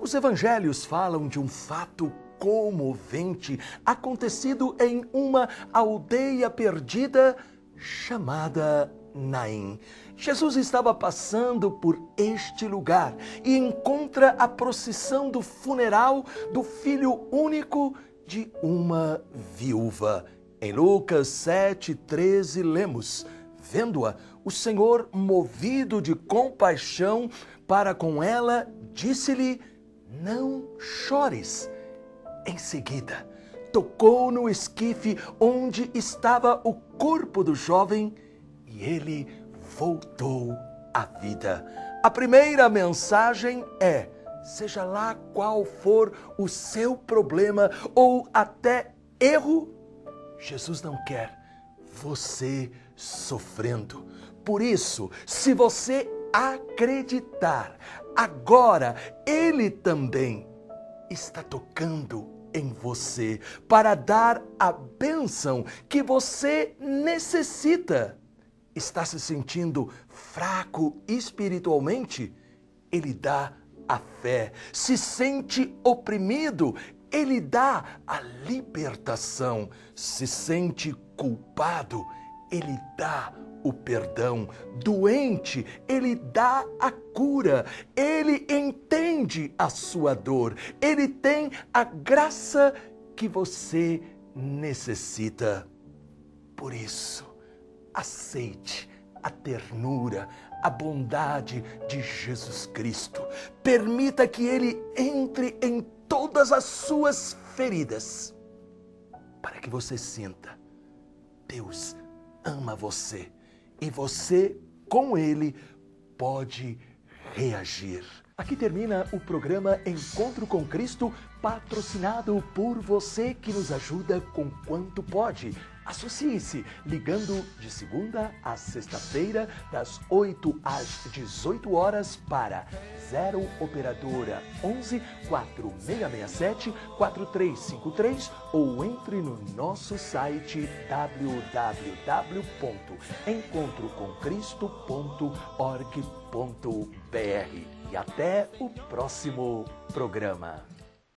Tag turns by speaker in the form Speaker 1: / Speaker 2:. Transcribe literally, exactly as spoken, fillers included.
Speaker 1: Os evangelhos falam de um fato comovente acontecido em uma aldeia perdida chamada Naim. Jesus estava passando por este lugar e encontra a procissão do funeral do filho único de uma viúva. Em Lucas sete, treze, lemos: vendo-a, o Senhor, movido de compaixão para com ela, disse-lhe: não chores. Em seguida, tocou no esquife onde estava o corpo do jovem e ele voltou à vida. A primeira mensagem é: seja lá qual for o seu problema ou até erro, Jesus não quer você sofrendo. Por isso, se você acreditar, agora Ele também está tocando em você para dar a bênção que você necessita. Está se sentindo fraco espiritualmente? Ele dá a fé. Se sente oprimido? Ele dá a libertação. Se sente culpado? Ele dá o perdão. Doente? Ele dá a cura. Ele entende a sua dor. Ele tem a graça que você necessita. Por isso, aceite a ternura, a bondade de Jesus Cristo. Permita que Ele entre em todas as suas feridas, para que você sinta: Deus ama você e você, com Ele, pode reagir. Aqui termina o programa Encontro com Cristo, patrocinado por você que nos ajuda com quanto pode. Associe-se ligando de segunda a sexta-feira, das oito às dezoito horas para zero operadora onze, quatro seis seis sete, quatro três cinco três ou entre no nosso site w w w ponto encontro com cristo ponto org ponto b r. E até o próximo programa.